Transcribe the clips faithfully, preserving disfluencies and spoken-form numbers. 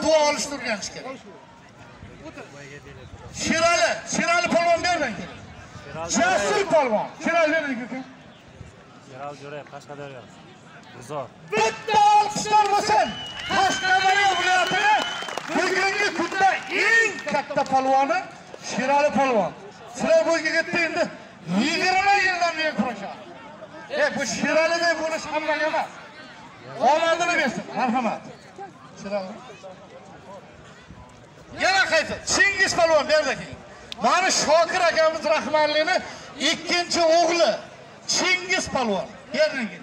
duo olishtirganish kerak. Shirali, Shirali polvon berdan kerak. Jasur polvon, Shirali berdan kerak. Shirali Jo'rayev, Qashqadaryo. G'uzor. Bitta olqishlar bo'lsin. Qashqadaryo viloyatini bugungi kunda eng katta polvoni Shirali polvon. Sizlar bo'yiga ketdi endi yigirma yildan beri kurashadi. E bu Shiraliday bo'lish hammaga emas. Omadini bersin, marhamat. Shirali. Yana qayta, Chingiz polvon berdi. Mana Shokir akamiz rahmanlini ikkinchi o'g'li Chingiz polvon berdi.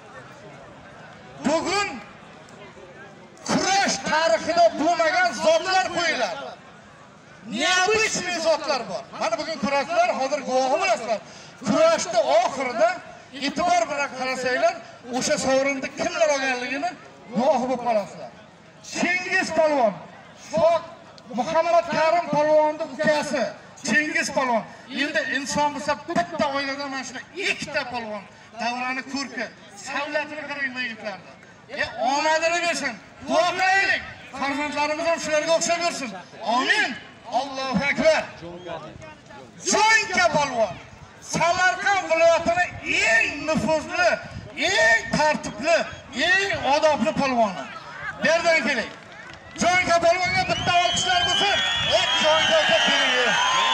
Bugun kurash tarixida bo'lmagan zotlar qo'yiladi. Neobычный zotlar bor. Mana bugun kurashlar hozir guvohi bo'lasizlar. Kurashda oxirida e'tibor bilan qarasanglar, o'sha sovrinni kimlar olganligini guvohi bo'lib qolasizlar. Chingiz polvon, Shok Muhammad Karim polvonning ukasi Chingiz polvon. Endi inson bo'lsa bitta oiladan mana shuna ikkita polvon davrani ko'rki, savlatini qarang yigitlarni. E omadini bersin. Duo qilaylik. Farzandlarimiz ham shularga o'xshab yursin. Amin. Allohu akbar. Jo'nka polvon Samarqand viloyatining eng nufuzli, eng tartibli, eng odobli polvoni. Berdan keling. Jo'nka polvonga bitta olqishlar bo'lsin. Ey Jo'nka keling.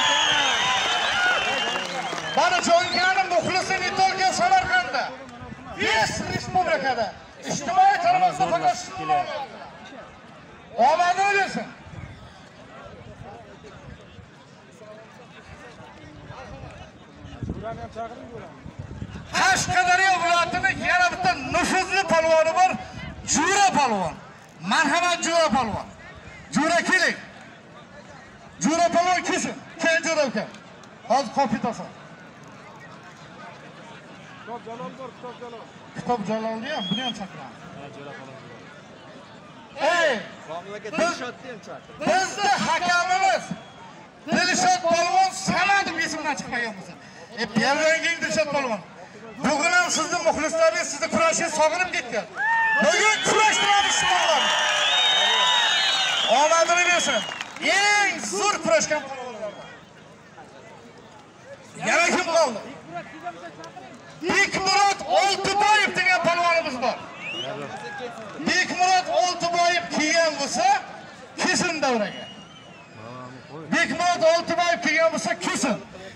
Mana Jo'nkaning muxlisi Nitolga Samarqandda. Besh respublikada ijtimoiy tarmoqda faqat omadini bersin. Qashqadaryo viloyatining yana bitta nufuzli polvoni bor, Jo'ra polvon. Marhamat Jo'ra polvon. Jo'ra keling. Jo'ra polvon kelsin. Kel Jo'ra aka. Hozir kopitasan. Kitob Jalol bor, Kitob Jalol. Kitob Jalolni ham buni ham chaqiramiz. Jo'ra polvon. Ey, Dilshotni ham chaqir. Bizda hakamimiz Dilshot polvon Samad deb ismdan chiqmagan bo'lsa. E, Berranging Dilshot polvon. Bugun ham sizning muxlislaringiz sizni kurashni sog'inib ketgan. Bugun kurashtiramiz polvon. Omadini bersin. Eng zo'r kurashgan polvonlardan. Yana kim qoldi? Bekmurod Oltiboyev degan polvonimiz bor. Bekmurod Oltiboyev kelgan bo'lsa, kesin davraga. Bekmurod Oltiboyev kelgan bo'lsa, kesin.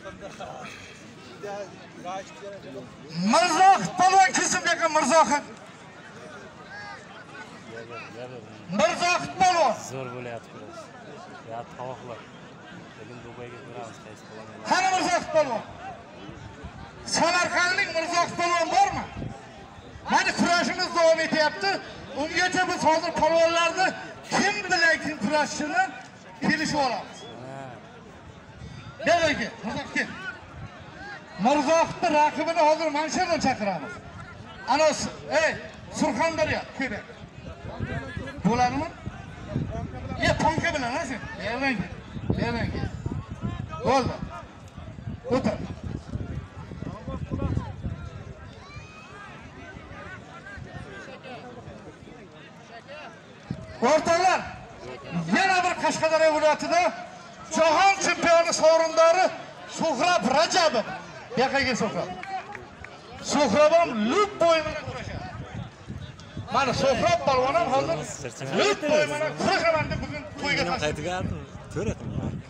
Mirzohid polvon kelsin degan Mirzohid. Mirzohid polvon. Zo'r bo'lyapti kurash. Ya tovoqlar. Bugun Dubayga boramiz, qaysi polvon? Qani Mirzohid polvon? Samarqandlik Mirzohid polvon bormi? Mana kurashimiz davom etyapti. Ungacha biz hozir polvonlarni kim bilan kim kurashishini kelishib olamiz. Beraki, Mirzohid. Mirzohidning raqibini hozir mana shu yerdan chaqiramiz. Ana, ey, Surxondaryo, kerak. Bo'ladimi? Ya tonka bilan sen. Beraki. Beraki. Bo'ldi. O'tir. O'rtoqlar, yana bir Qashqadaryo viloyatida jahon chempioni sovrindori Suhrab Rajabov. Yoqaga Suhrab. Suhrab ham lub bo'yi bilan kurashadi. Mana Suhrab polvon ham hozir lub bo'yi bilan kurashaman deb bugun to'yga qaytgandim. To'radim.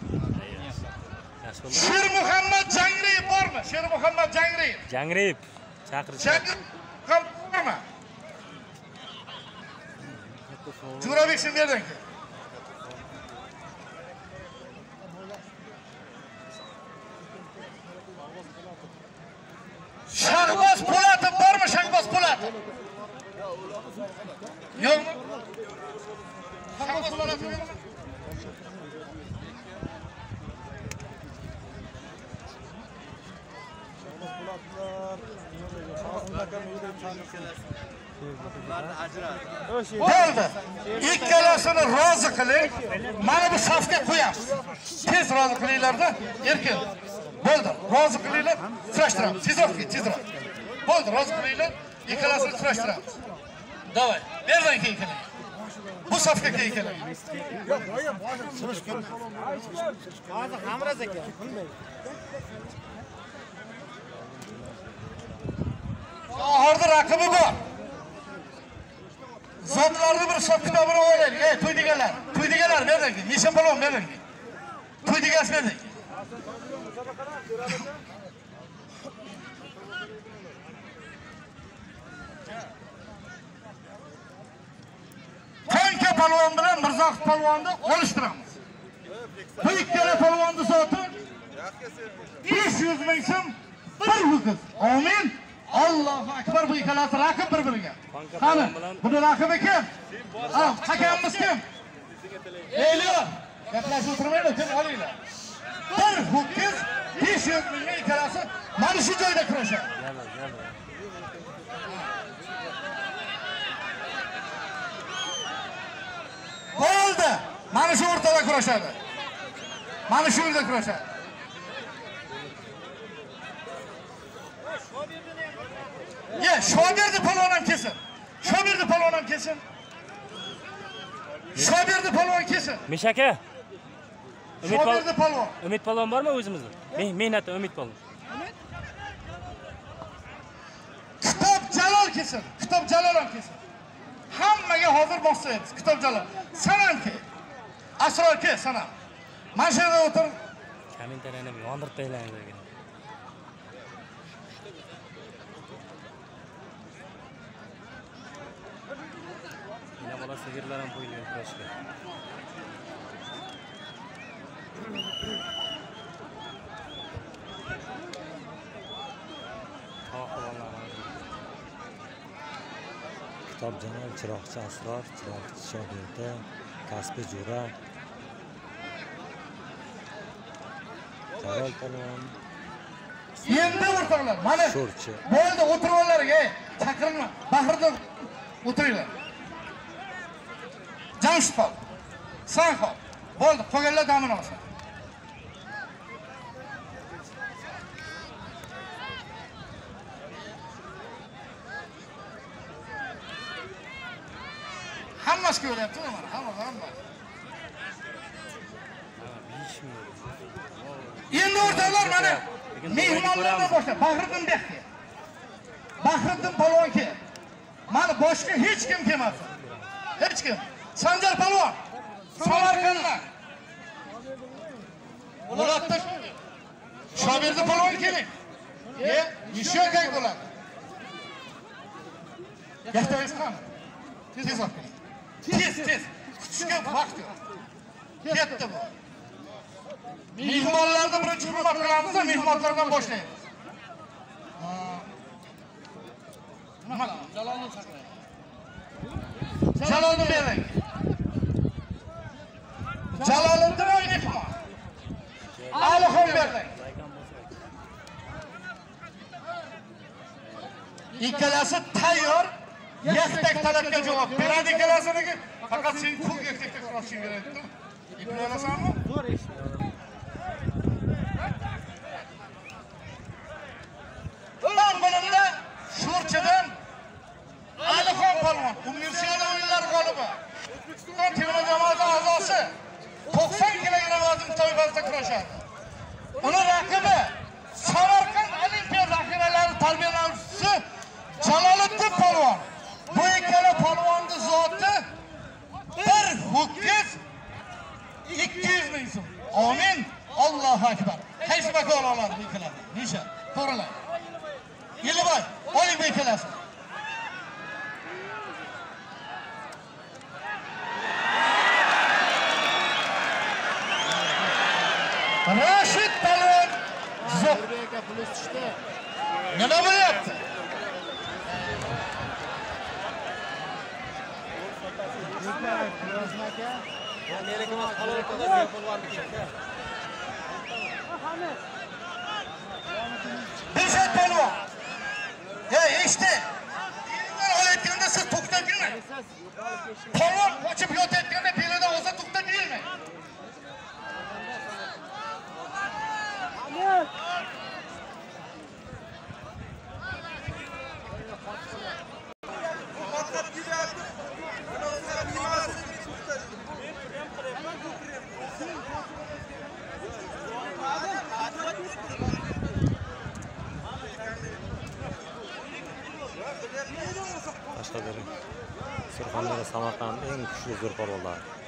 Sher Muhammad Jangriyev bormi? Sher Muhammad Jangriyev. Jangriyev chaqirish. Jangriyev. Jo'rabek sen berdan ki. Shahboz Po'latov bormi? Shahboz Po'latov. Yo'qmi? Shahboz Po'latov yo'qmi? Bo'ldi. Ikkalasini rozi qiling. Mana bu safga qo'yamiz. Tez rozi qilinglar-da, erkin. Bo'ldi, rozi qilinglar, kurashtiramiz. Tezroq, tezroq. Bo'ldi, rozi qilinglar, ikkalasini kurashtiramiz. Davay, berdan keyin qiling. Bu safkaga ekan. Hozir Hamroz aka. Ahırda rakibi bor. Zotlarni bir hisob kitobini o'ylaylik. Ey, to'y deganlar, to'y deganlar berdik. Mishin palvon berdik. To'y degas berdik. Kanka palvon bilan Mirzohid palvonni olishtiramiz. Bu ikkala palvonni zoti besh yuz ming so'm bir ho'kiz. Amin. Allohu akbar. Bu ikkalasi raqib bir-biriga. Qani, buni raqibi kim? Ha, hakamimiz kim? Elyor. Gaplashib o'tirmaydi, kim olinglar. Bir ho'kiz besh yuz ming ikkalasi mana shu joyda kurashadi. Bo'ldi. Mana shu o'rtada kurashadi. Mana shu yerda kurashadi. Ye, Shoberdi palvon ham kesin. Shoberdi palvon ham kesin. Shoberdi palvon kesin. Meshaka. Umid Shoberdi palvon. Umid palvon bormi o'zimizda? Mehnatda Umid palvon. Kitob Jalol kesin. Kitob Jalol ham kesin. Hammaga hozir boshlaymiz. Kitob Jalol. Sanam ke. Asror ke, sanam. Mana shu yerda o'tir. Kommentariyani yondirib taylaymiz degan. Yana bola sigirlar ham qo'yilgan kurashga. Kitob Jalol, Chiroqchi Asror, Chiroqchi Shoberdi, Kasbi Jo'ra, Jalol palvon, Endi o'rtoqlar, mana Sho'rchi. bo'ldi, o'tiringlar, ey, chaqirma. Bahirda o'tiringlar. Jamshid qol. San qol. Bo'ldi, qolganlar damini olsin. Hammasi ko'ryapti, mana, hamma, hamma. Endi o'rtoqlar, mana mehmonlardan boshlab Bahriddin Bekki. Bahriddin palvonki. Mana boshqa hech kim kelmasin. Hech kim. Sanjar palvon. Samarqanddan. Muratda Shoberdi palvon keling. E, еще как bo'ladi. Yaxtaysiz qani? Tez ol. Tez, tez. Kutishga vaqt yo'q. Ketdi bu. Mehmonlarni birinchi hurmat qilamiz, mehmonlardan boshlaymiz. Nima? Jalolni chaqiraylik. Jalolni bering. Jaloliddin O'ynifon. Alixon bering. İkkalasi tayyor. Yaktak talabga javob beradi ikkalasiniga. Faqat sen pul yaktakda qilishing kerak edi. Ipni olasanmi? To'g'ri ish. Ular bilimda Sho'rchidan Alixon palvon, Universiada o'yinlari g'olibi. O'zbekiston terma jamoasi a'zosi to'qson kilogramm vazn toifasida kurashadi. Uning raqibi Samarqand Olimpiya zaxiralari tarbiyalanuvchisi Jaloliddin palvon. Bu ikkala palvonning zoti bir ho'kiz ikki yuz ming so'm. Amin. Allohu akbar. Qaysi makon oladi bu ikkalar? Necha? To'g'rilar. Yiliboy, oling bu ikkalasi. Rashid palvon Zo'rbeka plus tushdi. Nima bo'lyapti? Beshat palvon. Ey, eshitdi. Elimdan olayotganda siz to'xtatinglar. Palvon qochib yotayotganda belidan olsa to'xtatinglar. Boshqa biri Surxondaryo Samarqand eng kuchli zo'r polvonlar.